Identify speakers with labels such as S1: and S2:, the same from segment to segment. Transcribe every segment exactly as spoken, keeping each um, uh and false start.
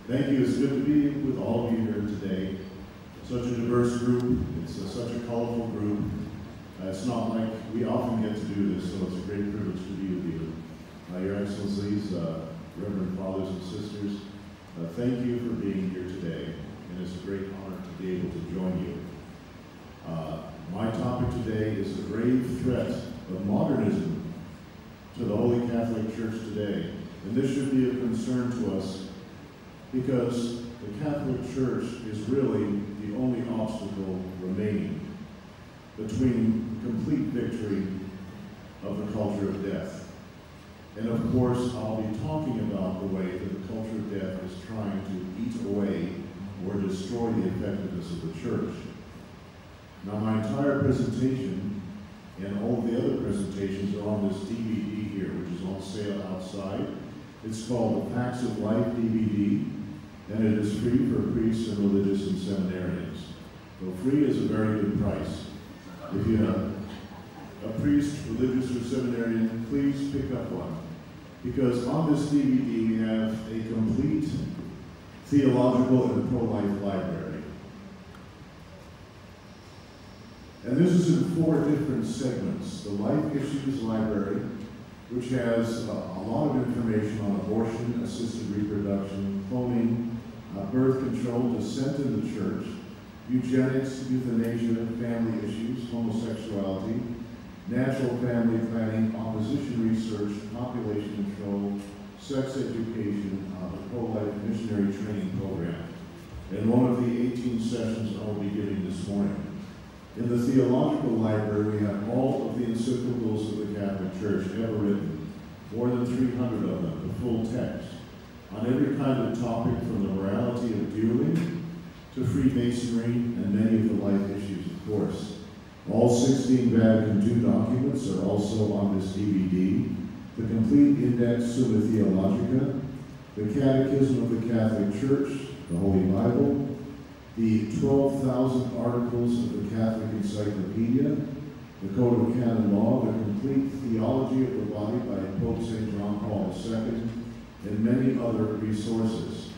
S1: Thank you. It's good to be with all of you here today. Such a diverse group. It's a, such a colorful group. Uh, it's not like we often get to do this, so it's a great privilege to be with you. Uh, Your Excellencies, uh, Reverend Fathers and Sisters, uh, thank you for being here today, and it's a great honor to be able to join you. Uh, my topic today is the grave threat of modernism to the Holy Catholic Church today. And this should be of concern to us because the Catholic Church is really the only obstacle remaining between complete victory of the culture of death. And of course, I'll be talking about the way that the culture of death is trying to eat away or destroy the effectiveness of the Church. Now, my entire presentation and all of the other presentations are on this D V D here, which is on sale outside. It's called The Facts of Life D V D, and it is free for priests and religious and seminarians. So free is a very good price. If you have a priest, religious, or seminarian, please pick up one. Because on this D V D we have a complete theological and pro-life library. And this is in four different segments. The Life Issues Library, which has uh, a lot of information on abortion, assisted reproduction, cloning, uh, birth control, dissent in the church, eugenics, euthanasia, family issues, homosexuality, natural family planning, opposition research, population control, sex education, uh, the pro-life missionary training program, and one of the eighteen sessions I'll be giving this morning. In the theological library, we have all of the encyclicals of the Catholic Church ever written, more than three hundred of them, the full text, on every kind of topic from the morality of dueling to Freemasonry and many of the life issues, of course. All sixteen Vatican two documents are also on this D V D. The complete Index Summa Theologica, the Catechism of the Catholic Church, the Holy Bible, the twelve thousand articles of the Catholic Encyclopedia, the Code of Canon Law, the complete Theology of the Body by Pope Saint John Paul the Second, and many other resources.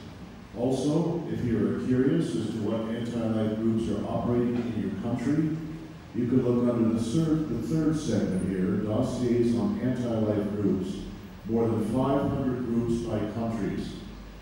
S1: Also, if you're curious as to what anti-life groups are operating in your country, you could look under the third, the third segment here, dossiers on anti-life groups, more than five hundred groups by countries.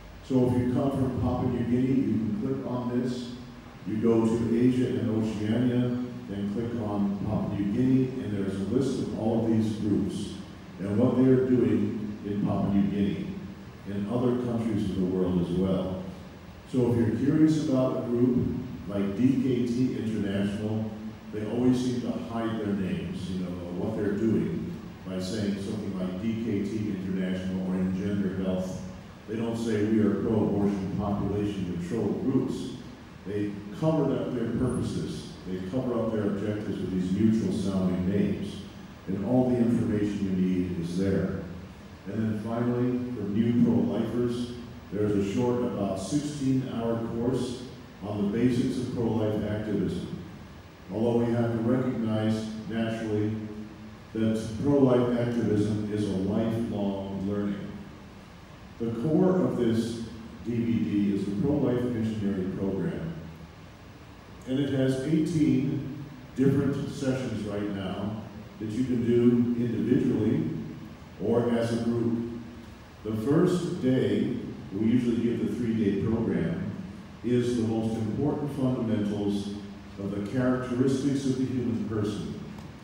S1: So if you come from Papua New Guinea, you can click on this. You go to Asia and Oceania, then click on Papua New Guinea, and there's a list of all of these groups and what they are doing in Papua New Guinea and other countries of the world as well. So if you're curious about a group like D K T International, they always seem to hide their names, you know, what they're doing by saying something like D K T International or in gender health. They don't say we are pro-abortion population control groups. They cover up their purposes. They cover up their objectives with these neutral sounding names. And all the information you need is there. And then finally, for new pro-lifers, there's a short, about sixteen hour course on the basics of pro-life activism. Although we have to recognize, naturally, that pro-life activism is a lifelong learning. The core of this D V D is the Pro-Life Missionary Program. And it has eighteen different sessions right now that you can do individually or as a group. The first day, we usually give the three-day program, is the most important fundamentals of the characteristics of the human person.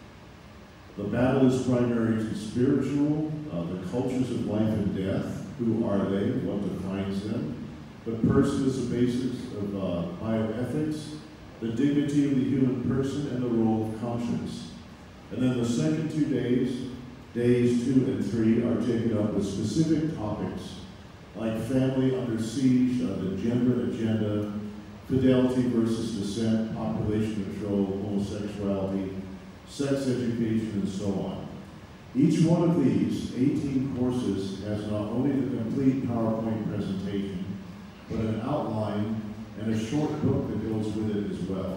S1: The battle is primarily to spiritual, uh, the cultures of life and death. Who are they? What defines them? The person is the basis of uh, bioethics, the dignity of the human person, and the role of conscience. And then the second two days, days two and three, are taken up with specific topics like family under siege, uh, the gender agenda, fidelity versus dissent, population control, homosexuality, sex education, and so on. Each one of these eighteen courses has not only the complete PowerPoint presentation, but an outline and a short book that goes with it as well.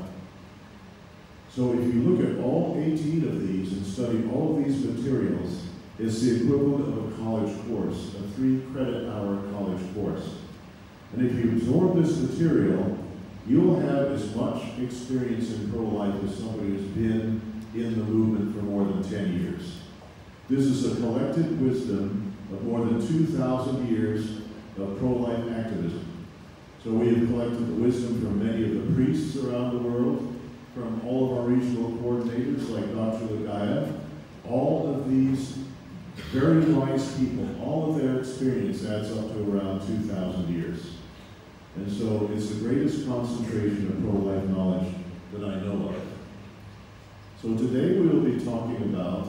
S1: So if you look at all eighteen of these and study all of these materials, it's the equivalent of a college course, a three credit hour college course. And if you absorb this material, you'll have as much experience in pro-life as somebody who's been in the movement for more than ten years. This is a collected wisdom of more than two thousand years of pro-life activism. So we have collected the wisdom from many of the priests around the world, from all of our regional coordinators like Doctor Lagaya. All of these very wise people, all of their experience adds up to around two thousand years. And so it's the greatest concentration of pro-life knowledge that I know of. So today we will be talking about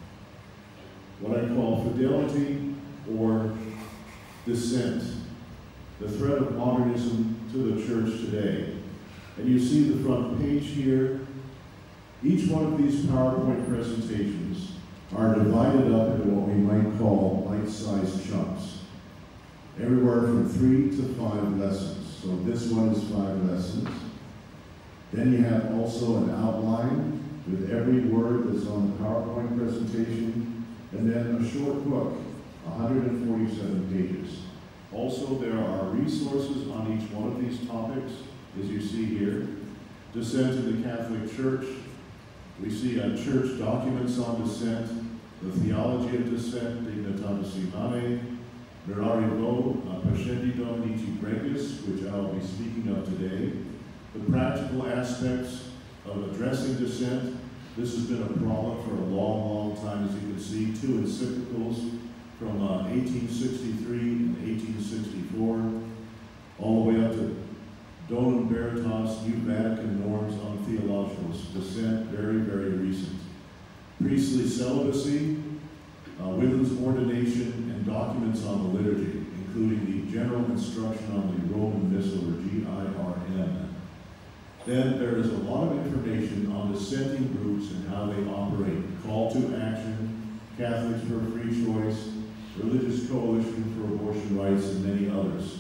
S1: what I call fidelity or dissent, the threat of modernism to the church today. And you see the front page here. Each one of these PowerPoint presentations are divided up into what we might call bite-sized chunks, everywhere from three to five lessons. So this one is five lessons. Then you have also an outline with every word that's on the PowerPoint presentation, and then a short book, one hundred forty-seven pages. Also, there are resources on each one of these topics, as you see here. Dissent in the Catholic Church. We see uh, church documents on dissent, the theology of dissent, Dignitatis Humanae, Mirari Vo, uh, Pascendi Dominici Gregis, which I'll be speaking of today. The practical aspects of addressing dissent. This has been a problem for a long, long time, as you can see. Two encyclicals from uh, eighteen sixty-three and eighteen sixty-four, all the way up to Donum Veritas, New Vatican Norms on Theological Dissent, very, very recent. Priestly celibacy, uh, women's ordination, and documents on the liturgy, including the General Instruction on the Roman Missal, or G I R M. Then there is a lot of information on dissenting groups and how they operate. Call to Action, Catholics for Free Choice, Religious Coalition for Abortion Rights, and many others.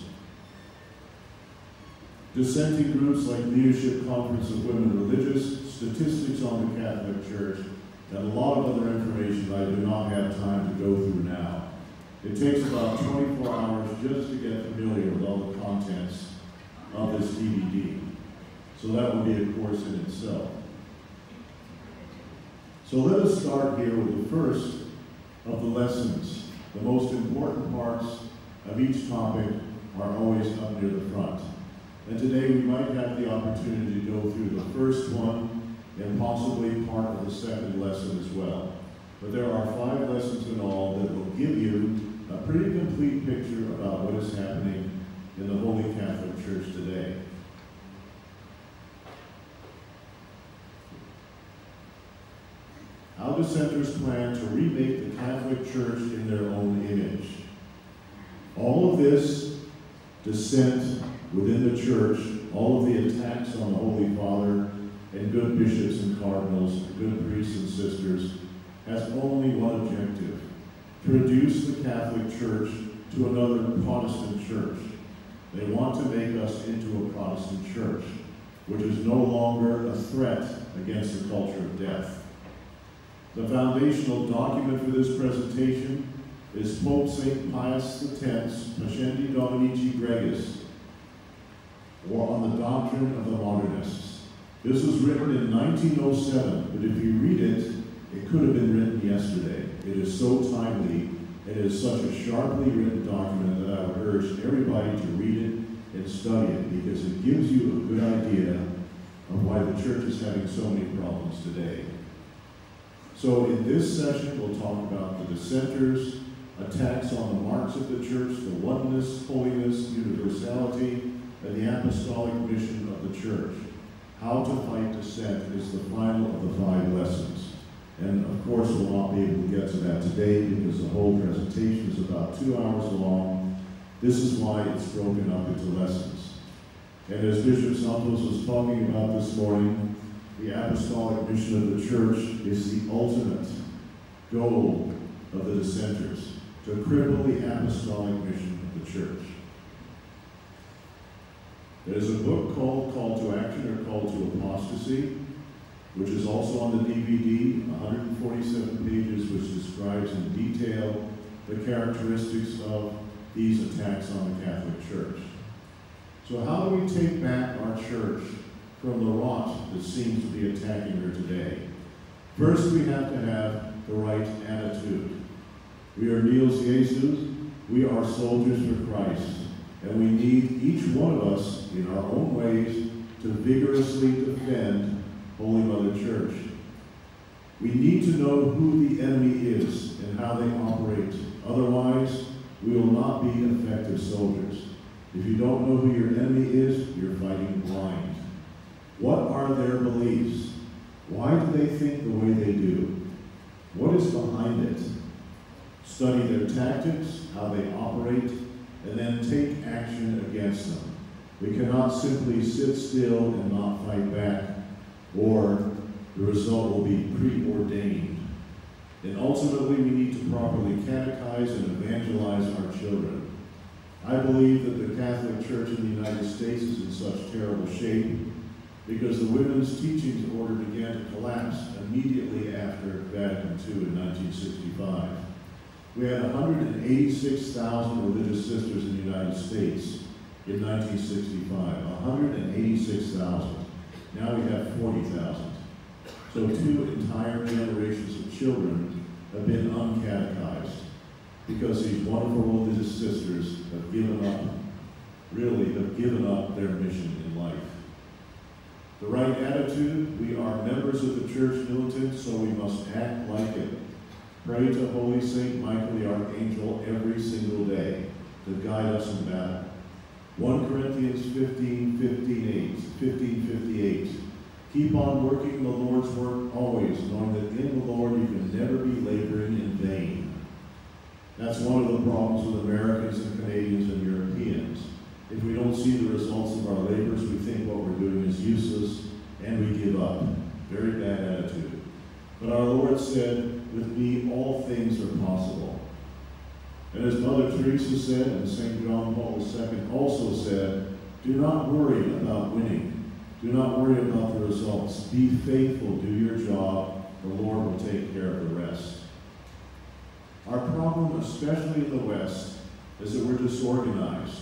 S1: Dissenting groups like Leadership Conference of Women Religious, Statistics on the Catholic Church, and a lot of other information I do not have time to go through now. It takes about twenty-four hours just to get familiar with all the contents of this D V D. So that will be a course in itself. So let us start here with the first of the lessons. The most important parts of each topic are always up near the front. And today we might have the opportunity to go through the first one and possibly part of the second lesson as well. But there are five lessons in all that will give you a pretty complete picture about what is happening in the Holy Catholic Church today. How dissenters plan to remake the Catholic Church in their own image. All of this dissent within the church, all of the attacks on the Holy Father and good bishops and cardinals, good priests and sisters, has only one objective: to reduce the Catholic Church to another Protestant church. They want to make us into a Protestant church, which is no longer a threat against the culture of death. The foundational document for this presentation is Pope Saint Pius the Tenth's Pascendi Dominici Gregis, or On the Doctrine of the Modernists. This was written in nineteen oh seven, but if you read it, it could have been written yesterday. It is so timely. It is such a sharply written document that I would urge everybody to read it and study it, because it gives you a good idea of why the church is having so many problems today. So in this session, we'll talk about the dissenters, attacks on the marks of the church, the oneness, holiness, universality, and the apostolic mission of the church. How to fight dissent is the final of the five lessons. And of course, we'll not be able to get to that today because the whole presentation is about two hours long. This is why it's broken up into lessons. And as Bishop Santos was talking about this morning, the apostolic mission of the church is the ultimate goal of the dissenters, to cripple the apostolic mission of the church. There's a book called Call to Action, or Call to Apostasy, which is also on the D V D, one hundred forty-seven pages, which describes in detail the characteristics of these attacks on the Catholic Church. So how do we take back our church from the rot that seems to be attacking her today? First, we have to have the right attitude. We are Niels Jesus. We are soldiers for Christ. And we need each one of us, in our own ways, to vigorously defend Holy Mother Church. We need to know who the enemy is and how they operate. Otherwise, we will not be effective soldiers. If you don't know who your enemy is, you're fighting blind. What are their beliefs? Why do they think the way they do? What is behind it? Study their tactics, how they operate, and then take action against them. We cannot simply sit still and not fight back, or the result will be preordained. And ultimately, we need to properly catechize and evangelize our children. I believe that the Catholic Church in the United States is in such terrible shape because the women's teachings order began to collapse immediately after Vatican Two in nineteen sixty-five. We had one hundred eighty-six thousand religious sisters in the United States in nineteen sixty-five. one hundred eighty-six thousand. Now we have forty thousand. So two entire generations of children have been uncatechized because these wonderful religious sisters have given up, really have given up their mission in life. The right attitude: we are members of the church militant, so we must act like it. Pray to Holy Saint Michael the Archangel every single day to guide us in battle. First Corinthians fifteen fifty-eight, fifteen fifty-eight. Keep on working the Lord's work always, knowing that in the Lord you can never be laboring in vain. That's one of the problems with Americans and Canadians and Europeans. If we don't see the results of our labors, we think what we're doing is useless, and we give up. Very bad attitude. But our Lord said, with me all things are possible. And as Mother Teresa said, and Saint John Paul the Second also said, do not worry about winning. Do not worry about the results. Be faithful, do your job. The Lord will take care of the rest. Our problem, especially in the West, is that we're disorganized.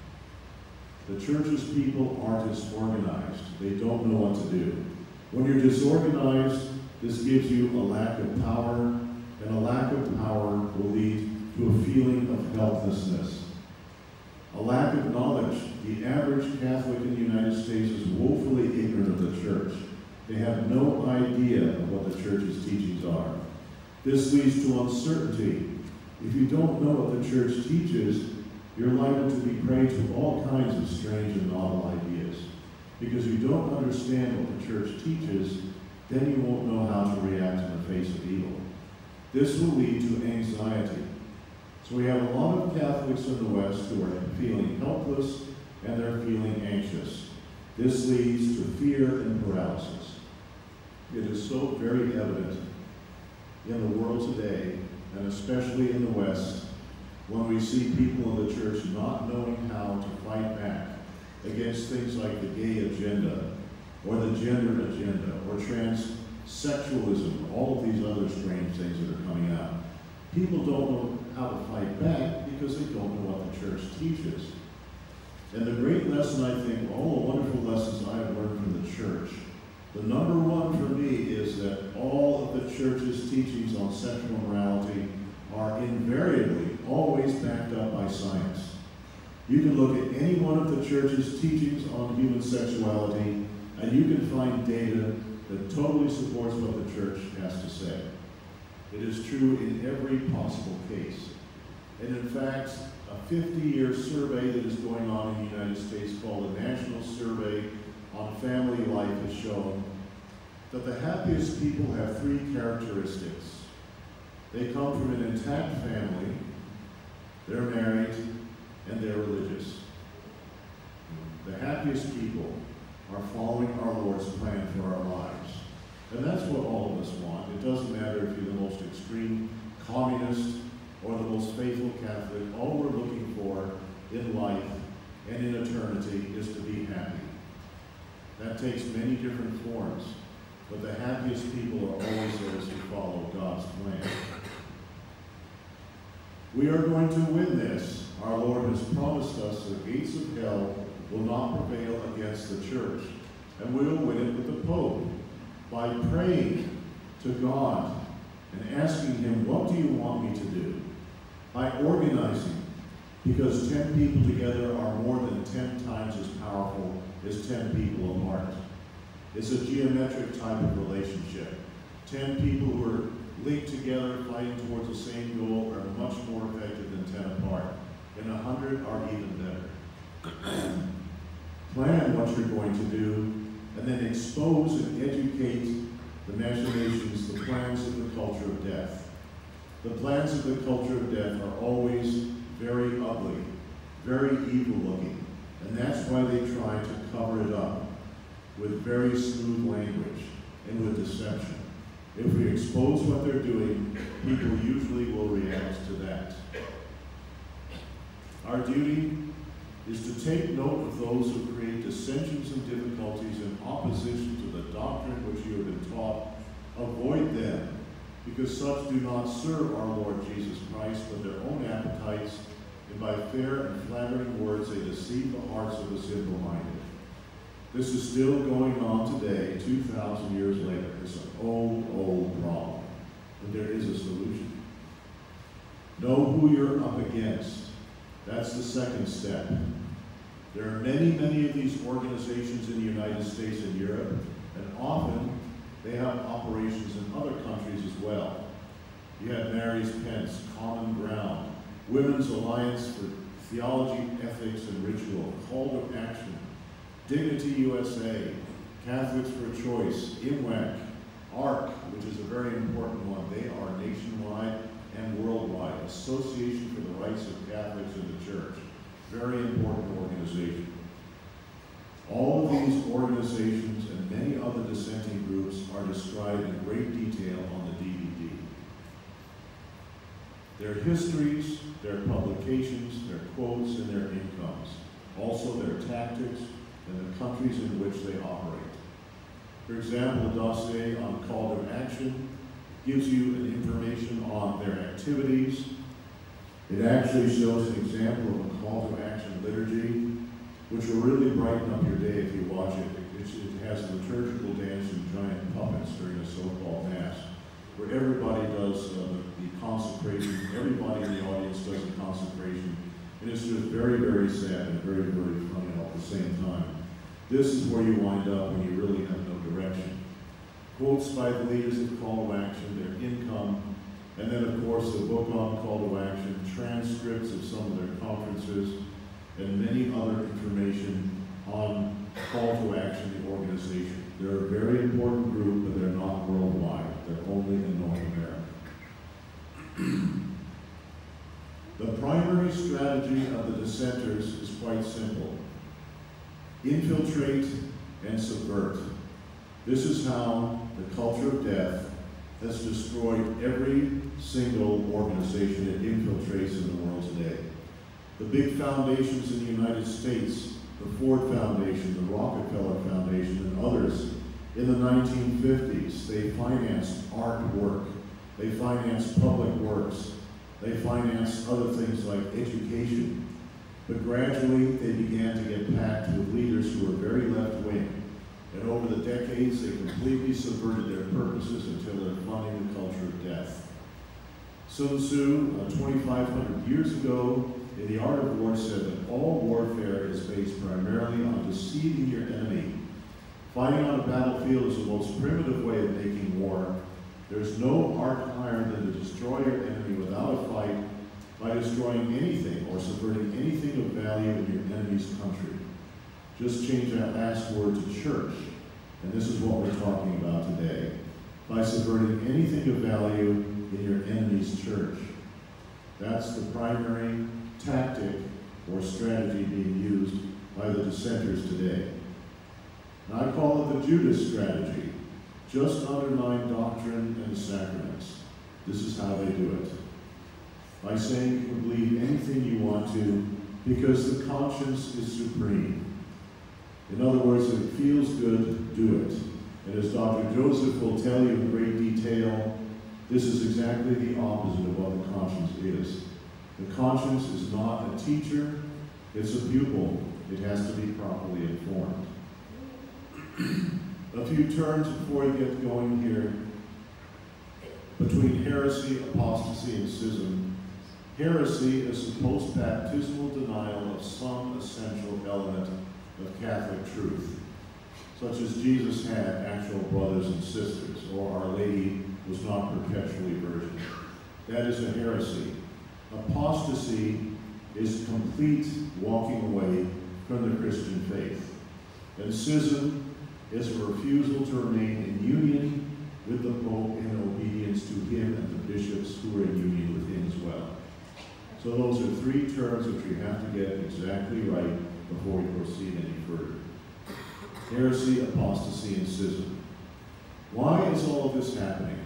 S1: The church's people are disorganized. They don't know what to do. When you're disorganized, this gives you a lack of power, and a lack of power will lead to a feeling of helplessness. A lack of knowledge. The average Catholic in the United States is woefully ignorant of the church. They have no idea of what the church's teachings are. This leads to uncertainty. If you don't know what the church teaches, you're liable to be prey to all kinds of strange and novel ideas. Because you don't understand what the church teaches, then you won't know how to react in the face of evil. This will lead to anxiety. So we have a lot of Catholics in the West who are feeling helpless and they're feeling anxious. This leads to fear and paralysis. It is so very evident in the world today, and especially in the West, when we see people in the church not knowing how to fight back against things like the gay agenda, or the gender agenda, or transsexualism, all of these other strange things that are coming out. People don't know how to fight back because they don't know what the church teaches. And the great lesson, I think, all the wonderful lessons I have learned from the church, the number one for me is that all of the church's teachings on sexual morality are invariably always backed up by science. You can look at any one of the church's teachings on human sexuality, and you can find data that totally supports what the church has to say. It is true in every possible case. And in fact, a fifty-year survey that is going on in the United States called the National Survey on Family Life has shown that the happiest people have three characteristics. They come from an intact family, they're married, and they're religious. The happiest people are following our Lord's plan for our lives. And that's what all of us want. It doesn't matter if you're the most extreme communist or the most faithful Catholic. All we're looking for in life and in eternity is to be happy. That takes many different forms, but the happiest people are always those who follow God's plan. We are going to win this. Our Lord has promised us the gates of hell will not prevail against the church, and we will win it with the Pope by praying to God and asking him, what do you want me to do? By organizing, because ten people together are more than ten times as powerful as ten people apart. It's a geometric type of relationship. Ten people who are linked together, fighting towards the same goal, are much more effective than ten apart. And a hundred are even better. Plan what you're going to do, and then expose and educate the machinations, the plans of the culture of death. The plans of the culture of death are always very ugly, very evil looking, and that's why they try to cover it up with very smooth language and with deception. If we expose what they're doing, people usually will react to that. Our duty is to take note of those who create dissensions and difficulties in opposition to the doctrine which you have been taught. Avoid them, because such do not serve our Lord Jesus Christ, but their own appetites, and by fair and flattering words they deceive the hearts of the simple-minded. This is still going on today, two thousand years later. It's an old, old problem, but there is a solution. Know who you're up against. That's the second step. There are many, many of these organizations in the United States and Europe, and often they have operations in other countries as well. You have Mary's Pence, Common Ground, Women's Alliance for Theology, Ethics, and Ritual, Call to Action, Dignity U S A, Catholics for Choice, I M W A C, A R C, which is a very important one. They are nationwide and worldwide, Association for the Rights of Catholics in the Church. Very important organization. All of these organizations and many other dissenting groups are described in great detail on the D V D. Their histories, their publications, their quotes, and their incomes. Also their tactics and the countries in which they operate. For example, the dossier on Call to Action gives you an information on their activities. It actually shows an example of a Call to Action liturgy, which will really brighten up your day if you watch it. It, it has a liturgical dance and giant puppets during a so-called Mass, where everybody does uh, the consecration, everybody in the audience does the consecration, and it's just very, very sad and very, very funny all at the same time. This is where you wind up when you really have no direction. Quotes by the leaders of Call to Action, their income, and then of course the book on Call to Action, transcripts of some of their conferences, and many other information on Call to Action, the organization. They're a very important group, but they're not worldwide. They're only in North America. The primary strategy of the dissenters is quite simple. Infiltrate and subvert. This is how the culture of death has destroyed every single organization it infiltrates in the world today. The big foundations in the United States, the Ford Foundation, the Rockefeller Foundation, and others, in the nineteen fifties, they financed art work, they financed public works, they financed other things like education. But gradually, they began to get packed with leaders who were very left-wing. And over the decades, they completely subverted their purposes until they're funding the culture of death. Sun Tzu, uh, twenty-five hundred years ago, in The Art of War, said that all warfare is based primarily on deceiving your enemy. Fighting on a battlefield is the most primitive way of making war. There's no art higher than to destroy your enemy without a fight by destroying anything or subverting anything of value in your enemy's country. Just change that last word to church, and this is what we're talking about today. By subverting anything of value in your enemy's church. That's the primary tactic or strategy being used by the dissenters today. And I call it the Judas strategy. Just undermine doctrine and the sacraments. This is how they do it. By saying you can believe anything you want to because the conscience is supreme. In other words, if it feels good, do it. And as Doctor Joseph will tell you in great detail, this is exactly the opposite of what the conscience is. The conscience is not a teacher, It's a pupil. It has to be properly informed. A few terms before we get going here. Between heresy, apostasy, and schism. Heresy is the post-baptismal denial of some essential element of Catholic truth, such as Jesus had actual brothers and sisters, or Our Lady was not perpetually virgin. That is a heresy. Apostasy is complete walking away from the Christian faith. And schism is a refusal to remain in union with the Pope in obedience to him and the bishops who are in union with him as well. So those are three terms which we have to get exactly right before we proceed any further. Heresy, apostasy, and schism. Why is all of this happening?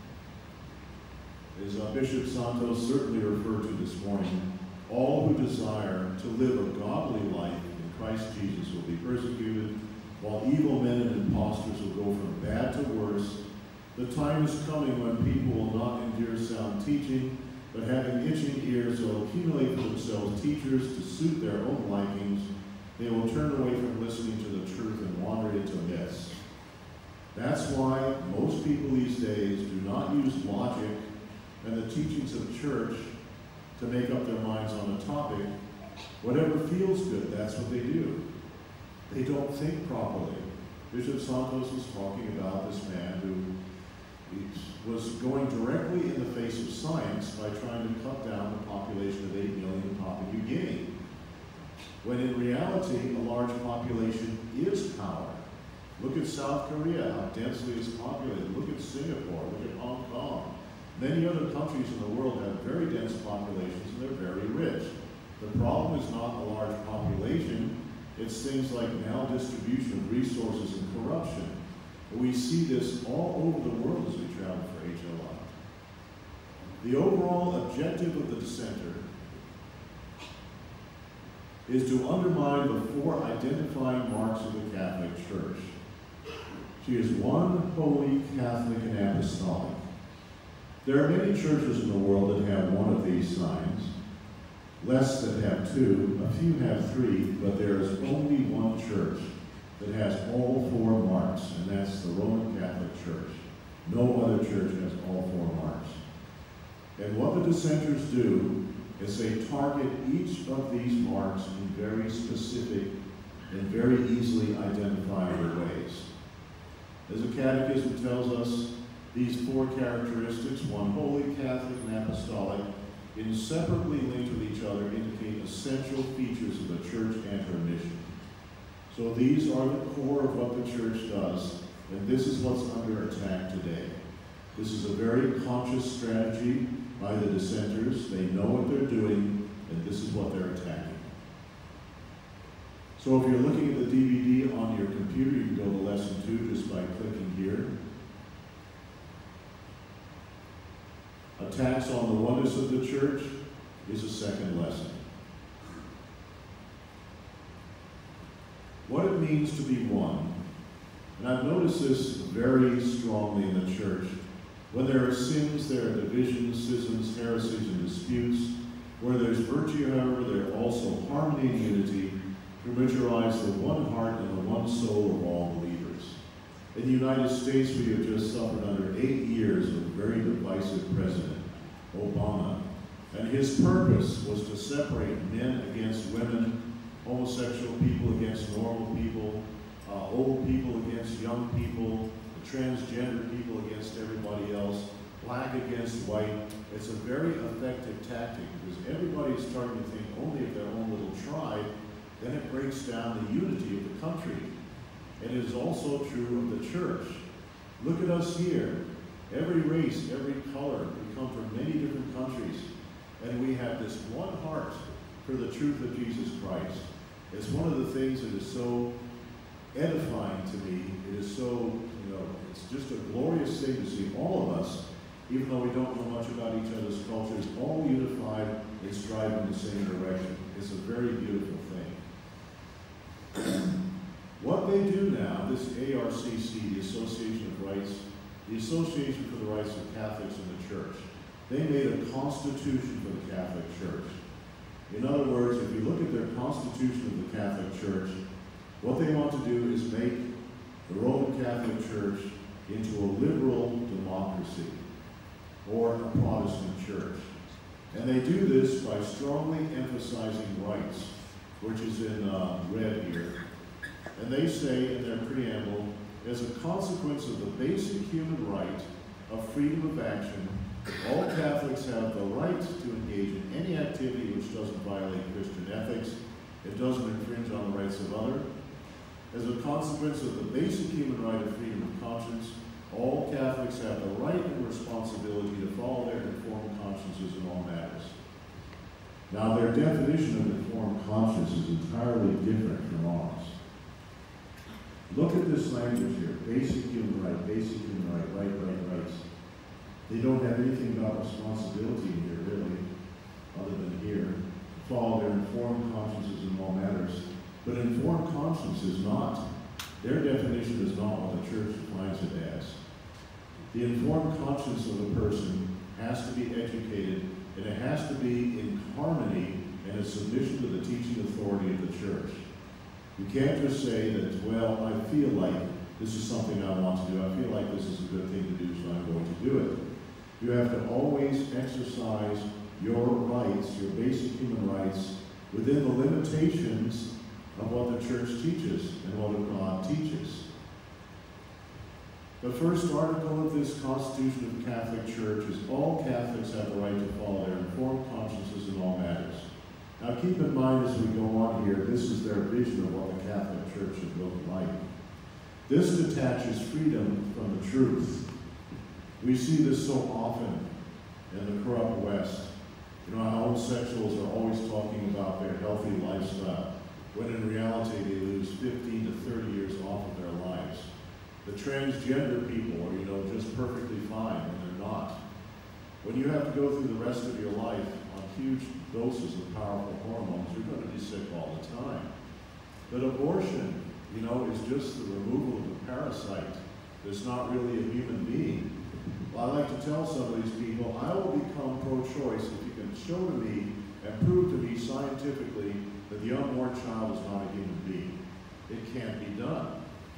S1: As uh, Bishop Santos certainly referred to this morning, all who desire to live a godly life in Christ Jesus will be persecuted, while evil men and impostors will go from bad to worse. The time is coming when people will not endure sound teaching, but having itching ears, will accumulate for themselves teachers to suit their own likings. They will turn away from listening to the truth and wander into myths. That's why most people these days do not use logic and the teachings of church to make up their minds on a topic. Whatever feels good, that's what they do. They don't think properly. Bishop Santos was talking about this man who was going directly in the face of science by trying to cut down the population of eight million in Papua New Guinea, when in reality a large population is power. Look at South Korea, how densely it's populated. Look at Singapore, look at Hong Kong. Many other countries in the world have very dense populations and they're very rich. The problem is not a large population, it's things like maldistribution of resources and corruption. We see this all over the world as we travel for H L I. The overall objective of the dissenter is to undermine the four identifying marks of the Catholic Church. She is one, holy, Catholic, and apostolic. There are many churches in the world that have one of these signs, less that have two, a few have three, but there is only one church that has all four marks, and that's the Roman Catholic Church. No other church has all four marks. And what the dissenters do is they target each of these marks in very specific and very easily identifiable ways. As the Catechism tells us, these four characteristics, one holy, Catholic, and apostolic, inseparably linked with each other, indicate essential features of the church and her mission. So these are the core of what the church does, and this is what's under attack today. This is a very conscious strategy by the dissenters. They know what they're doing, and this is what they're attacking. So if you're looking at the D V D on your computer, you can go to lesson two just by clicking here. Attacks on the oneness of the church is a second lesson. What it means to be one. And I've noticed this very strongly in the church. When there are sins, there are divisions, schisms, heresies, and disputes. Where there's virtue, however, there are also harmony and unity, from which arise the one heart and the one soul of all believers. In the United States, we have just suffered under eight years of a very divisive president, Obama. And his purpose was to separate men against women, homosexual people against normal people, uh, old people against young people, transgender people against everybody else, black against white. It's a very effective tactic because everybody is starting to think only of their own little tribe, then it breaks down the unity of the country. And it is also true of the church. Look at us here. Every race, every color, we come from many different countries, and we have this one heart for the truth of Jesus Christ. It's one of the things that is so edifying to me. It is so, you know, it's just a glorious thing to see all of us, even though we don't know much about each other's cultures, all unified and striving in the same direction. It's a very beautiful thing. What they do now, this A R C C, the Association of Rights, the Association for the Rights of Catholics in the Church, they made a constitution for the Catholic Church. In other words, if you look at their constitution, What they want to do is make the Roman Catholic Church into a liberal democracy or a Protestant church. And they do this by strongly emphasizing rights, which is in uh, red here. And they say in their preamble, as a consequence of the basic human right of freedom of action, all Catholics have the right to engage in any activity which doesn't violate Christian ethics, it doesn't infringe on the rights of others. As a consequence of the basic human right of freedom of conscience, all Catholics have the right and responsibility to follow their informed consciences in all matters. Now, their definition of informed conscience is entirely different from ours. Look at this language here, basic human right, basic human right, right, right, rights. They don't have anything about responsibility here, really, other than here. Follow their informed consciences in all matters. But informed conscience is not, their definition is not what the church defines it as. The informed conscience of a person has to be educated, and it has to be in harmony and in submission to the teaching authority of the church. You can't just say that, well, I feel like this is something I want to do. I feel like this is a good thing to do, so I'm going to do it. You have to always exercise your rights, your basic human rights, within the limitations of what the church teaches and what God teaches. The first article of this Constitution of the Catholic Church is all Catholics have the right to follow their informed consciences in all matters. Now keep in mind as we go on here, this is their vision of what the Catholic Church should look like. This detaches freedom from the truth. We see this so often in the corrupt West. You know how homosexuals are always talking about their healthy lifestyle, when in reality they lose fifteen to thirty years off of their lives. The transgender people are, you know, just perfectly fine when they're not. When you have to go through the rest of your life on huge doses of powerful hormones, you're going to be sick all the time. But abortion, you know, is just the removal of a parasite. It's not really a human being. Well, I like to tell some of these people, I will become pro-choice if you can show to me and prove to me scientifically that the unborn child is not a human being. It can't be done.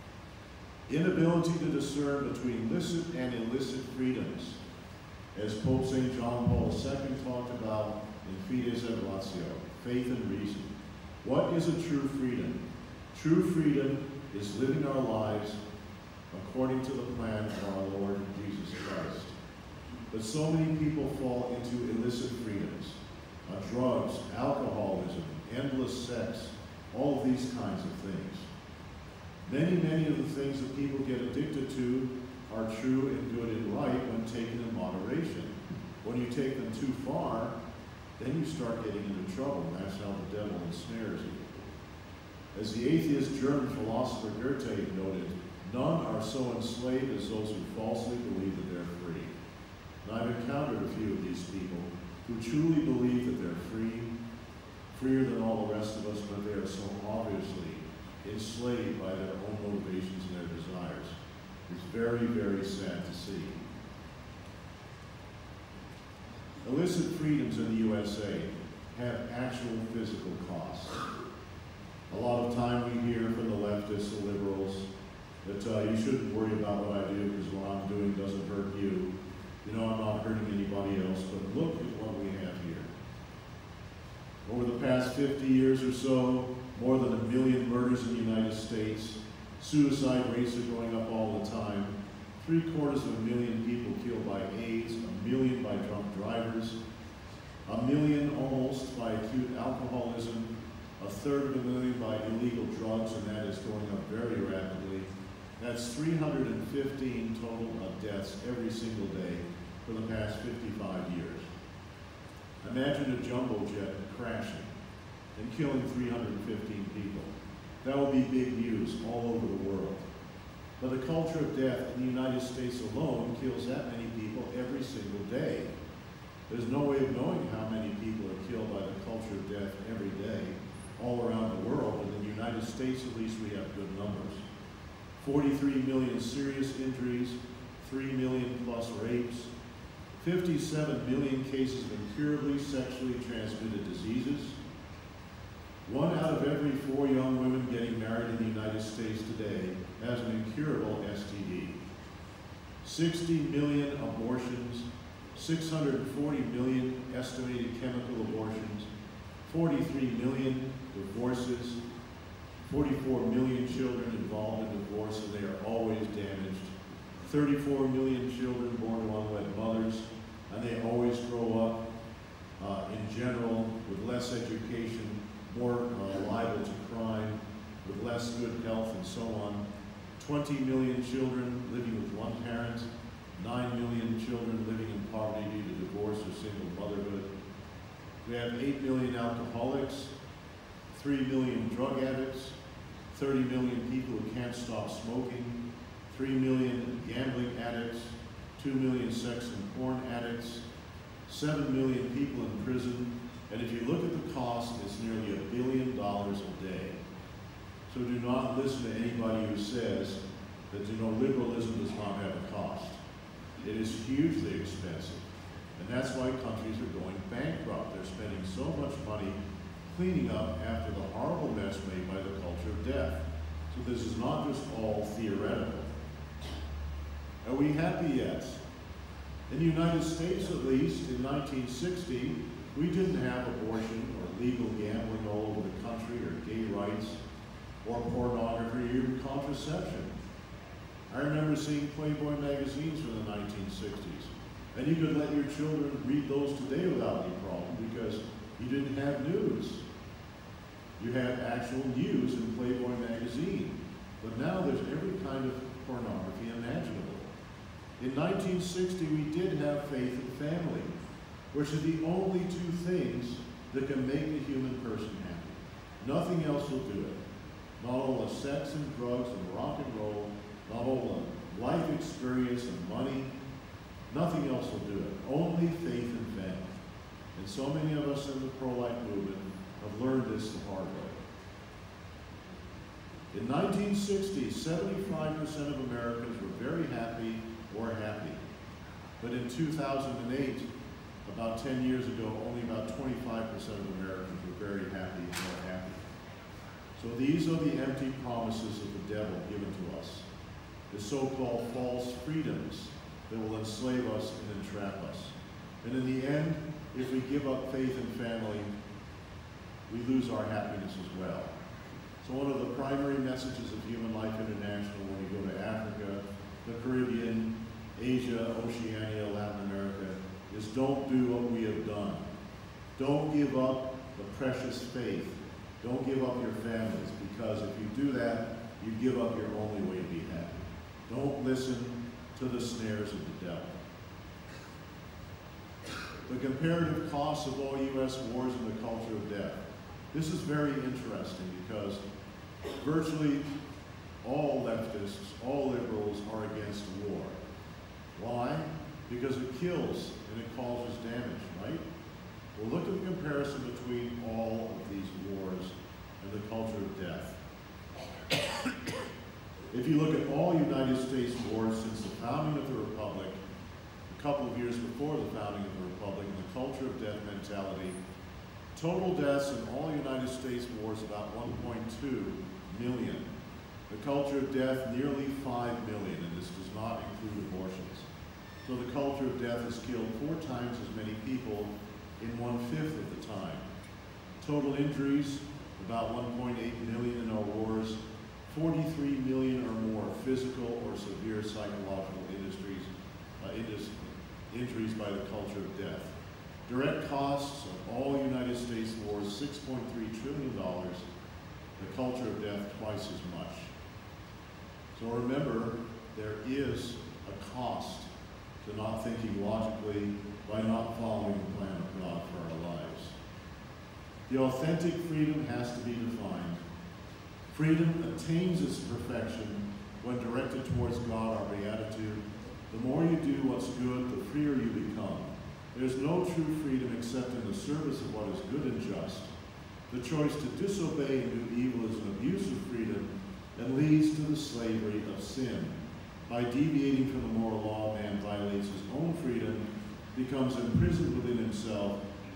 S1: Inability to discern between licit and illicit freedoms, as Pope Saint John Paul the Second talked about in Fides et Ratio, faith and reason. What is a true freedom? True freedom is living our lives according to the plan of our Lord Jesus Christ. But so many people fall into illicit freedoms, uh, drugs, alcoholism, endless sex, all of these kinds of things. Many, many of the things that people get addicted to are true and good and right when taken in moderation. When you take them too far, then you start getting into trouble, and that's how the devil ensnares you. As the atheist German philosopher Goethe noted, none are so enslaved as those who falsely believe that they're free. And I've encountered a few of these people who truly believe that they're free, freer than all the rest of us, but they are so obviously enslaved by their own motivations and their desires. It's very, very sad to see. Illicit freedoms in the U S A have actual physical costs. A lot of time we hear from the leftists, the liberals, that uh, you shouldn't worry about what I do because what I'm doing doesn't hurt you. You know, I'm not hurting anybody else, but look at what we have here. Over the past fifty years or so, more than a million murders in the United States. Suicide rates are going up all the time. Three quarters of a million people killed by AIDS, a million by drunk drivers, a million almost by acute alcoholism, a third of a million by illegal drugs, and that is going up very rapidly. That's three hundred fifteen total of deaths every single day for the past fifty-five years. Imagine a jumbo jet crashing and killing three hundred fifteen people. That would be big news all over the world. But the culture of death in the United States alone kills that many people every single day. There's no way of knowing how many people are killed by the culture of death every day all around the world, but in the United States at least we have good numbers. forty-three million serious injuries, three million plus rapes, fifty-seven million cases of incurably sexually transmitted diseases, One out of every four young women getting married in the United States today has an incurable S T D. sixty million abortions, six hundred forty million estimated chemical abortions, forty-three million divorces, forty-four million children involved in divorce and they are always damaged, thirty-four million children born to unwed mothers and they always grow up uh, in general with less education, more uh, liable to crime, with less good health and so on. twenty million children living with one parent, nine million children living in poverty due to divorce or single motherhood. We have eight million alcoholics, three million drug addicts, thirty million people who can't stop smoking, three million gambling addicts, two million sex and porn addicts, seven million people in prison, and if you look at the cost, it's nearly a billion dollars a day. So do not listen to anybody who says that, you know, liberalism does not have a cost. It is hugely expensive. And that's why countries are going bankrupt. They're spending so much money cleaning up after the horrible mess made by the culture of death. So this is not just all theoretical. Are we happy yet? In the United States, at least, in nineteen sixty, we didn't have abortion or legal gambling all over the country, or gay rights, or pornography, or even contraception. I remember seeing Playboy magazines from the nineteen sixties, and you could let your children read those today without any problem because you didn't have news. You had actual news in Playboy magazine, but now there's every kind of pornography imaginable. In nineteen sixty, we did have faith in family, which are the only two things that can make a human person happy. Nothing else will do it. Not all the sex and drugs and rock and roll, not all the life experience and money, nothing else will do it. Only faith and family. And so many of us in the pro-life movement have learned this the hard way. In nineteen sixty, seventy-five percent of Americans were very happy or happy. But in two thousand eight, about ten years ago, only about twenty-five percent of Americans were very happy or happy. So these are the empty promises of the devil given to us, the so-called false freedoms that will enslave us and entrap us. And in the end, if we give up faith in family, we lose our happiness as well. So one of the primary messages of Human Life International when we go to Africa, the Caribbean, Asia, Oceania, Latin America, is don't do what we have done. Don't give up the precious faith. Don't give up your families, because if you do that, you give up your only way to be happy. Don't listen to the snares of the devil. The comparative costs of all U S wars and the culture of death. This is very interesting because virtually all leftists, all liberals are against war. Why? Because it kills and it causes damage, right? Well, look at the comparison between all of these wars and the culture of death. If you look at all United States wars since the founding of the Republic, a couple of years before the founding of the Republic, and the culture of death mentality, total deaths in all United States wars about one point two million. The culture of death, nearly five million, and this does not include abortions. So the culture of death has killed four times as many people in one-fifth of the time. Total injuries, about one point eight million in our wars, forty-three million or more physical or severe psychological industries, uh, indus injuries by the culture of death. Direct costs of all United States wars, six point three trillion dollars. The culture of death, twice as much. So remember, there is a cost to not thinking logically, by not following the plan of God for our lives. The authentic freedom has to be defined. Freedom attains its perfection when directed towards God, our beatitude. The more you do what's good, the freer you become. There's no true freedom except in the service of what is good and just. The choice to disobey and do evil is an abuse of freedom and leads to the slavery of sin. By deviating from the moral law, man violates his own freedom, becomes imprisoned within himself,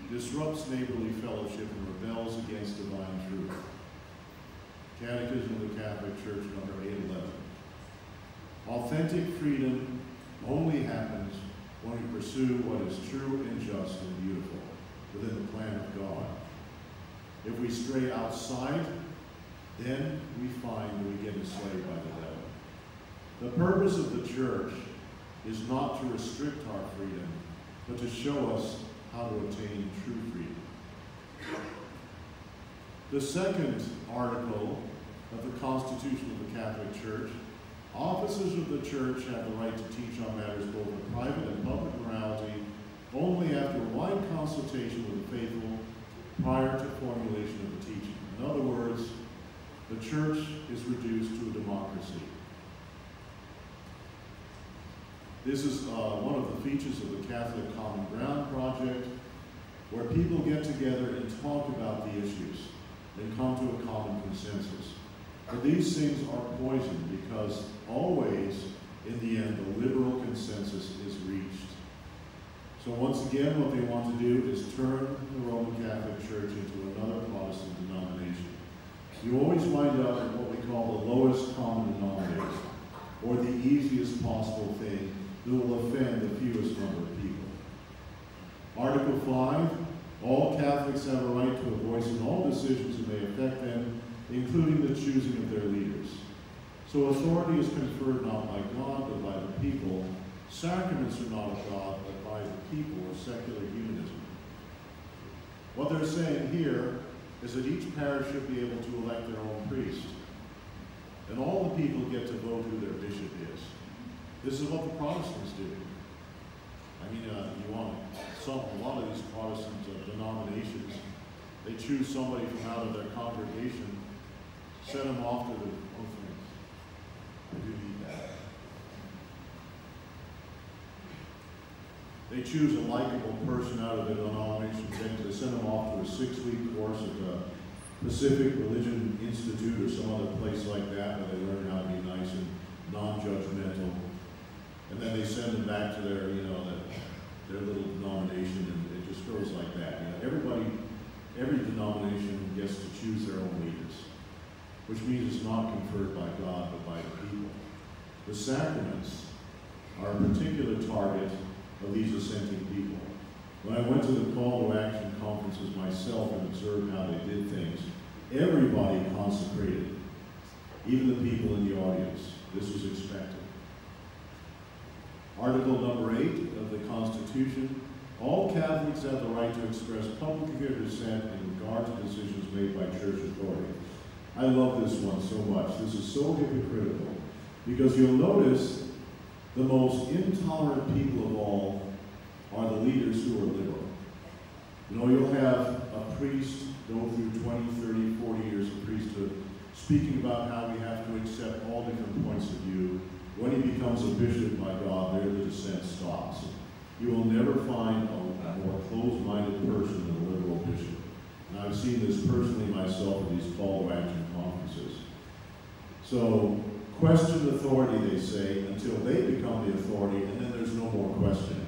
S1: disrupts neighborly fellowship and rebels against divine truth. Catechism of the Catholic Church, number eight eleven. Authentic freedom only happens when we pursue what is true and just and beautiful within the plan of God. If we stray outside, then we find that we get enslaved by the devil. The purpose of the church is not to restrict our freedom, but to show us how to obtain true freedom. The second article of the Constitution of the Catholic Church: officers of the church have the right to teach on matters both of private and public morality only after wide consultation with the faithful prior to formulation of the teaching. In other words, the church is reduced to a democracy. This is uh, one of the features of the Catholic Common Ground Project, where people get together and talk about the issues and come to a common consensus. But these things are poison because always, in the end, the liberal consensus is reached. So once again, what they want to do is turn the Roman Catholic Church into another Protestant denomination. You always wind up at what we call the lowest common denominator, or the easiest possible thing that will offend the fewest number of people. Article five, all Catholics have a right to a voice in all decisions that may affect them, including the choosing of their leaders. So authority is conferred not by God, but by the people. Sacraments are not of God, but by the people, or secular humanism. What they're saying here is that each parish should be able to elect their own priest, and all the people get to vote who their bishop is. This is what the Protestants do. I mean, uh, you want some, a lot of these Protestant uh, denominations, they choose somebody from out of their congregation, send them off to the, oh thanks, I do need that. They choose a likable person out of the denomination, they send them off to a six-week course at the Pacific Religion Institute or some other place like that, where they learn how to be nice and non-judgmental. And then they send them back to their, you know, their, their little denomination, and it just goes like that. You know, everybody, every denomination gets to choose their own leaders, which means it's not conferred by God, but by the people. The sacraments are a particular target of these assenting people. When I went to the Call to Action conferences myself and observed how they did things, everybody consecrated, even the people in the audience. This was expected. Article number eight of the Constitution: all Catholics have the right to express publicly their dissent in regard to decisions made by church authority. I love this one so much. This is so hypocritical, because you'll notice the most intolerant people of all are the leaders who are liberal. You know, you'll have a priest go through twenty, thirty, forty years of priesthood speaking about how we have to accept all different points of view. When he becomes a bishop by God, there the dissent stops. You will never find a more closed-minded person than a liberal bishop. And I've seen this personally myself at these Call to Action conferences. So, question authority, they say, until they become the authority, and then there's no more questioning.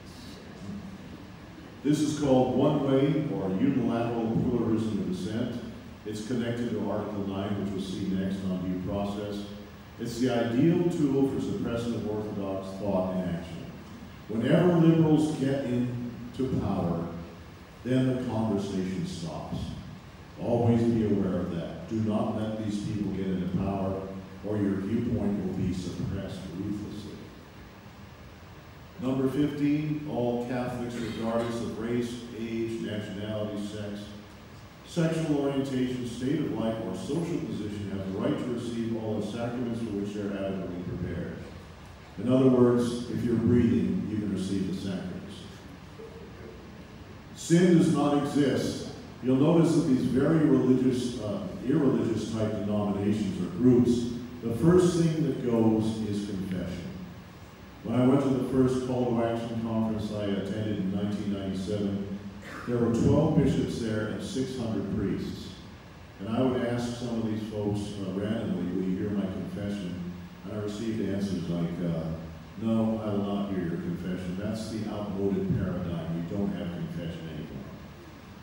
S1: This is called one-way or unilateral pluralism of dissent. It's connected to Article nine, which we'll see next on due process. It's the ideal tool for suppressing of orthodox thought and action. Whenever liberals get into power, then the conversation stops. Always be aware of that. Do not let these people get into power, or your viewpoint will be suppressed ruthlessly. Number fifteen, all Catholics, regardless of race, age, nationality, sex, sexual orientation, state of life, or social position, have the right to receive all the sacraments for which they are adequately prepared. In other words, if you're breathing, you can receive the sacraments. Sin does not exist. You'll notice that these very religious, uh, irreligious type denominations or groups, the first thing that goes is confession. When I went to the first Call to Action conference I attended in nineteen ninety-seven, there were twelve bishops there and six hundred priests. And I would ask some of these folks uh, randomly, will you hear my confession? And I received answers like, uh, no, I will not hear your confession. That's the outmoded paradigm. You don't have confession anymore.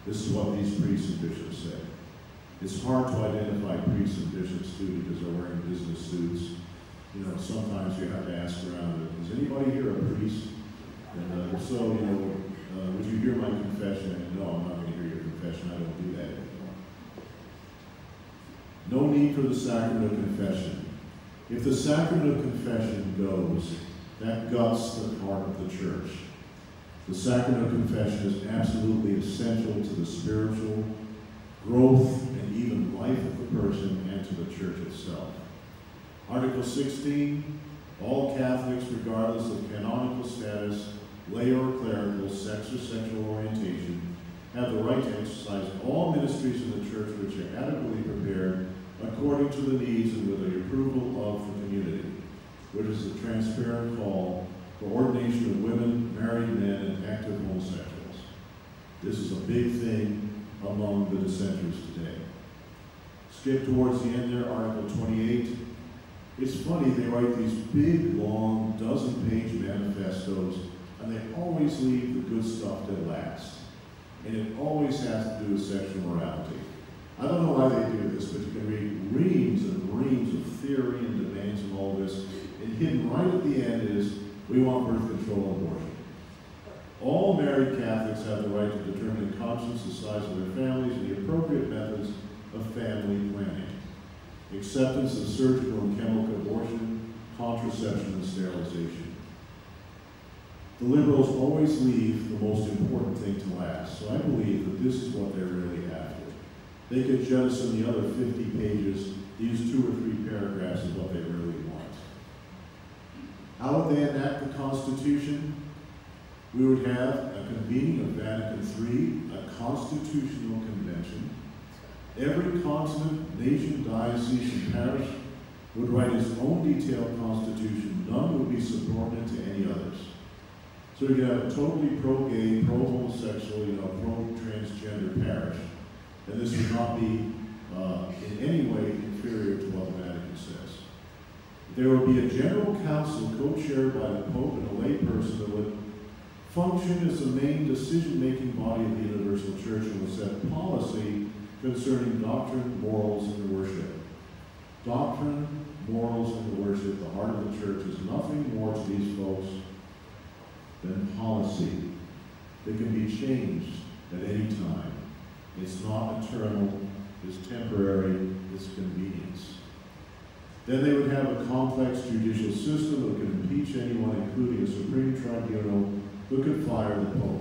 S1: This is what these priests and bishops say. It's hard to identify priests and bishops too because they're wearing business suits. You know, sometimes you have to ask around, is anybody here a priest? And uh, if so, you know, uh, would you hear my confession? And no, I'm not going to hear your confession. I don't do that anymore. No need for the sacrament of confession. If the sacrament of confession goes, that guts the heart of the church. The sacrament of confession is absolutely essential to the spiritual growth and even life of the person and to the church itself. Article sixteen, all Catholics, regardless of canonical status, lay or clerical, sex or sexual orientation, have the right to exercise all ministries in the church which are adequately prepared according to the needs and with the approval of the community, which is a transparent call for ordination of women, married men, and active homosexuals. This is a big thing among the dissenters today. Skip towards the end there, Article twenty-eight. It's funny, they write these big, long, dozen-page manifestos, and they always leave the good stuff to last. And it always has to do with sexual morality. I don't know why they do this, but you can read reams and reams of theory and demands and all this, and hidden right at the end is, we want birth control and abortion. All married Catholics have the right to determine in conscience the size of their families and the appropriate methods of family planning. Acceptance of surgical and chemical abortion, contraception, and sterilization. The liberals always leave the most important thing to last, so I believe that this is what they're really after. They could jettison the other fifty pages, these two or three paragraphs is what they really want. How would they enact the Constitution? We would have a convening of Vatican three, a constitutional convention. Every continent, nation, diocese, and parish would write its own detailed constitution. None would be subordinate to any others. So you could have a totally pro-gay, pro-homosexual, you know, pro-transgender parish. And this would not be uh, in any way inferior to what the Vatican says. There would be a general council co-chaired by the Pope and a layperson that would function as the main decision-making body of the Universal Church and would set policy concerning doctrine, morals, and worship. Doctrine, morals, and worship, the heart of the church, is nothing more to these folks than policy that can be changed at any time. It's not eternal, it's temporary, it's convenience. Then they would have a complex judicial system that could impeach anyone, including a supreme tribunal who could fire the Pope.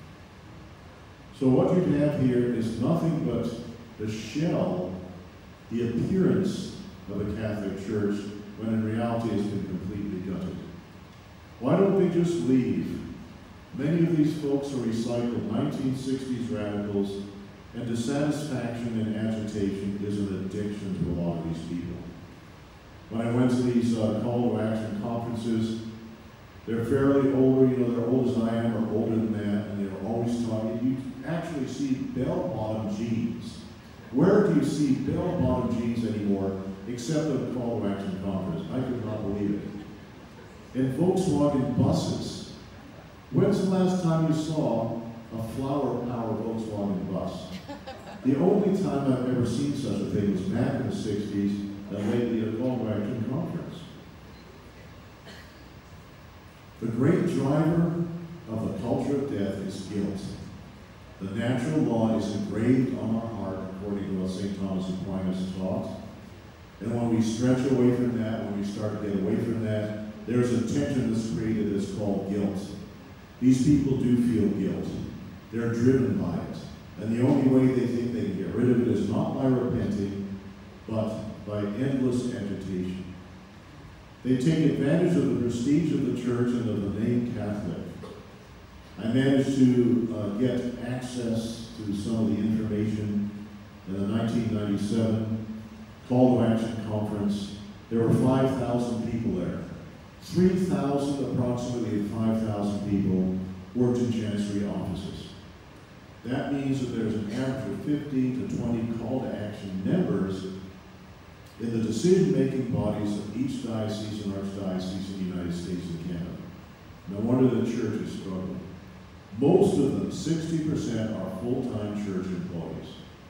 S1: So what you have here is nothing but the shell, the appearance of a Catholic Church, when in reality it's been completely gutted. Why don't they just leave? Many of these folks are recycled nineteen sixties radicals, and dissatisfaction and agitation is an addiction to a lot of these people. When I went to these uh, call to action conferences, they're fairly older, you know, they're old as I am or older than that, and they're always talking. You actually see bell-bottom jeans. Where do you see bell-bottom jeans anymore except at a call to action conference? I could not believe it. And Volkswagen buses. When's the last time you saw a flower-powered Volkswagen bus? The only time I've ever seen such a thing was back in the sixties, and lately at a call to action conference. The great driver of the culture of death is guilt. The natural law is engraved on our heart according to what Saint Thomas Aquinas taught. And when we stretch away from that, when we start to get away from that, there's a tension that's created that's called guilt. These people do feel guilt. They're driven by it. And the only way they think they can get rid of it is not by repenting, but by endless agitation. They take advantage of the prestige of the church and of the name Catholic. I managed to uh, get access to some of the information in the nineteen ninety-seven Call to Action Conference. There were five thousand people there. three thousand, approximately five thousand people worked in chancery offices. That means that there's an average of fifteen to twenty call to action members in the decision-making bodies of each diocese and archdiocese in the United States and Canada. No wonder the church is struggling. Most of them, sixty percent, are full-time church employees.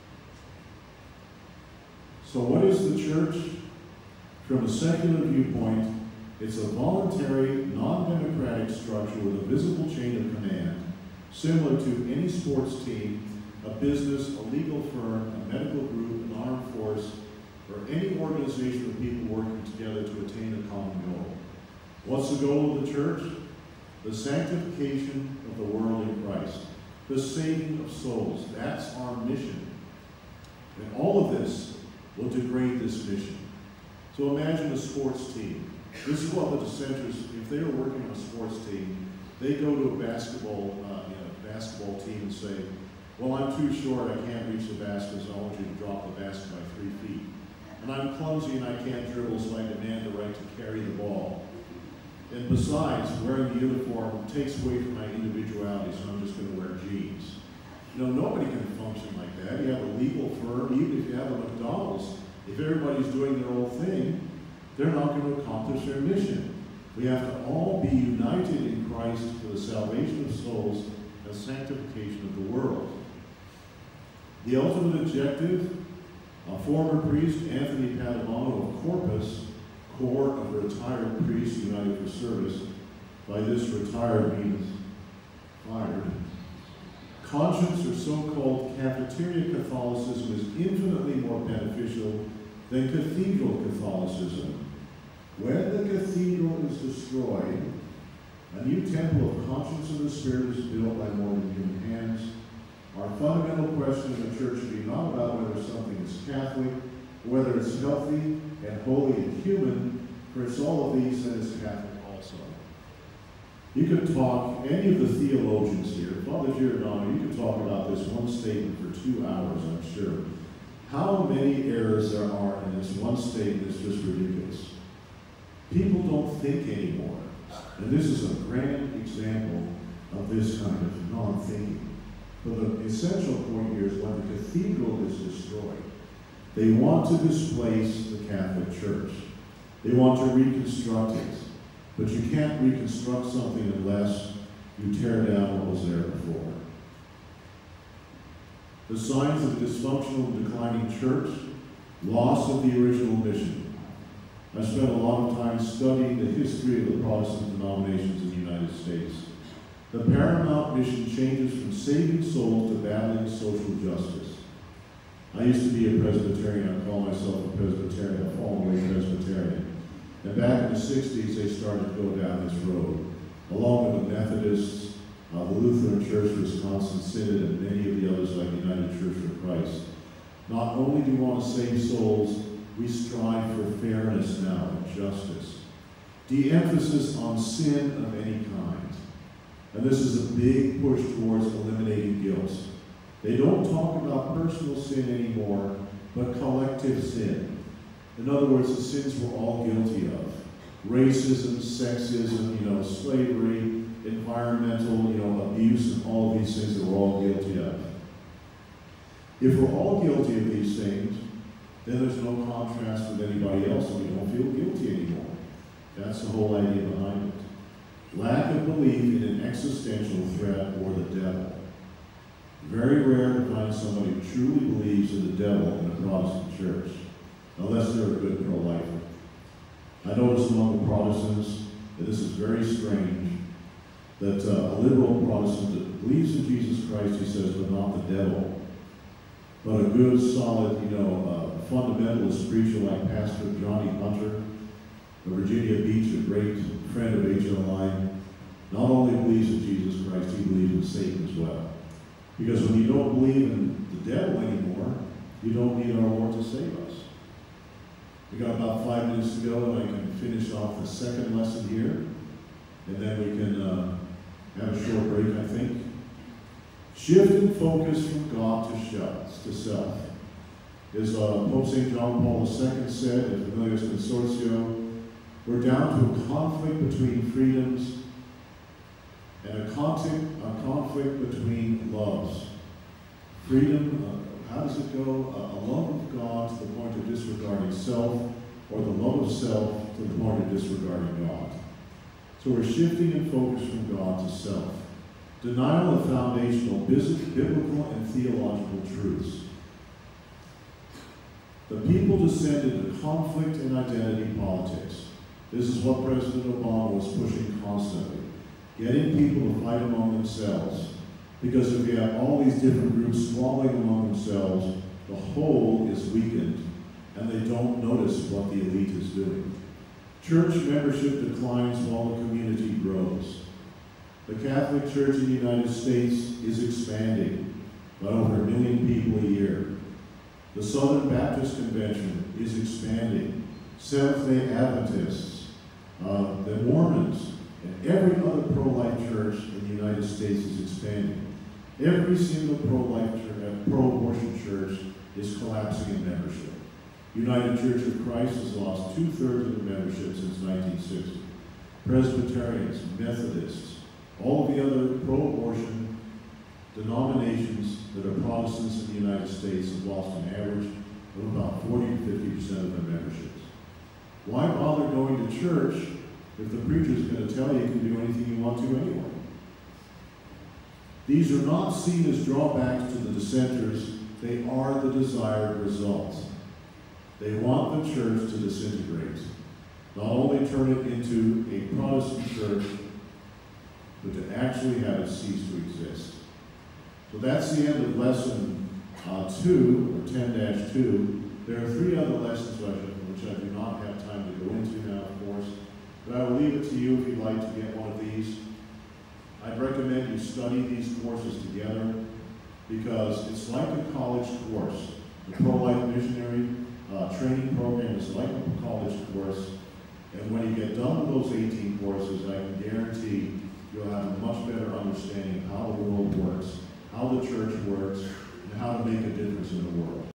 S1: So what is the church? From a secular viewpoint, it's a voluntary, non-democratic structure with a visible chain of command, similar to any sports team, a business, a legal firm, a medical group, an armed force, or any organization of people working together to attain a common goal. What's the goal of the church? The sanctification of the world in Christ, the saving of souls. That's our mission. And all of this will degrade this mission. So imagine a sports team. This is what the dissenters, if they were working on a sports team, they go to a basketball, uh, you know, basketball team and say, well, I'm too short, I can't reach the basket, so I want you to drop the basket by three feet. And I'm clumsy and I can't dribble, so I demand the right to carry the ball. And besides, wearing the uniform takes away from my individuality, so I'm just going to wear jeans. You know, nobody can function like that. You have a legal firm, even if you have a McDonald's, if everybody's doing their own thing, they're not going to accomplish their mission. We have to all be united in Christ for the salvation of souls and sanctification of the world. The ultimate objective, a former priest, Anthony Padovano of Corpus, Corps of Retired Priests United for Service, by this retired means fired. Conscience, or so-called cafeteria Catholicism, is infinitely more beneficial than cathedral Catholicism. When the cathedral is destroyed, a new temple of conscience of the Spirit is built by more than human hands. Our fundamental question in the church should be not about whether something is Catholic, or whether it's healthy and holy and human, for it's all of these that is Catholic also. You could talk, any of the theologians here, Father Giordano, you could talk about this one statement for two hours, I'm sure. How many errors there are in this one statement is just ridiculous. People don't think anymore. And this is a grand example of this kind of non-thinking. But the essential point here is when the cathedral is destroyed, they want to displace the Catholic Church. They want to reconstruct it. But you can't reconstruct something unless you tear down what was there before. The signs of a dysfunctional and declining church, loss of the original mission. I spent a lot of time studying the history of the Protestant denominations in the United States. The paramount mission changes from saving souls to battling social justice. I used to be a Presbyterian. I call myself a Presbyterian, a fallen away Presbyterian. And back in the sixties, they started to go down this road, along with the Methodists, uh, the Lutheran Church, Wisconsin Synod, and many of the others like the United Church of Christ. Not only do we want to save souls, we strive for fairness now and justice. De-emphasis on sin of any kind. And this is a big push towards eliminating guilt. They don't talk about personal sin anymore, but collective sin. In other words, the sins we're all guilty of. Racism, sexism, you know, slavery, environmental, you know, abuse, and all of these things that we're all guilty of. If we're all guilty of these things, then there's no contrast with anybody else, and we don't feel guilty anymore. That's the whole idea behind it. Lack of belief in an existential threat or the devil. Very rare to find somebody who truly believes in the devil in a Protestant church, unless they're a good pro-lifer. I notice among the Protestants, and this is very strange, that uh, a liberal Protestant that believes in Jesus Christ, he says, but not the devil. But a good, solid, you know, uh, fundamentalist preacher like Pastor Johnny Hunter of Virginia Beach, a great friend of H L I, not only believes in Jesus Christ, he believes in Satan as well. Because when you don't believe in the devil anymore, you don't need our Lord to save us. We got about five minutes to go, and I can finish off the second lesson here, and then we can uh, have a short break, I think. Shift in focus from God to self. As uh, Pope Saint John Paul the Second said at Familiaris Consortio, we're down to a conflict between freedoms and a conflict, a conflict between loves. Freedom, uh, how does it go? Uh, a love of God to the point of disregarding self, or the love of self to the point of disregarding God. So we're shifting in focus from God to self. Denial of foundational biblical and theological truths. The people descend into conflict and identity politics. This is what President Obama was pushing constantly, getting people to fight among themselves. Because if you have all these different groups squabbling among themselves, the whole is weakened, and they don't notice what the elite is doing. Church membership declines while the community grows. The Catholic Church in the United States is expanding by over a million people a year. The Southern Baptist Convention is expanding. Seventh-day Adventists, uh, the Mormons, and every other pro-life church in the United States is expanding. Every single pro-life church, uh, pro-abortion church is collapsing in membership. United Church of Christ has lost two-thirds of the membership since nineteen sixty. Presbyterians, Methodists, all of the other pro-abortion denominations that are Protestants in the United States have lost an average of about forty to fifty percent of their memberships. Why bother going to church if the preacher is going to tell you you can do anything you want to anyway? These are not seen as drawbacks to the dissenters. They are the desired results. They want the church to disintegrate, not only turn it into a Protestant church, but to actually have it cease to exist. So that's the end of lesson uh, two, or ten dash two. There are three other lessons which I do not have time to go into now, of course, but I will leave it to you if you'd like to get one of these. I'd recommend you study these courses together because it's like a college course. The Pro-Life Missionary uh, Training Program is like a college course, and when you get done with those eighteen courses, I can guarantee you'll have a much better understanding of how the world works, how the church works, and how to make a difference in the world.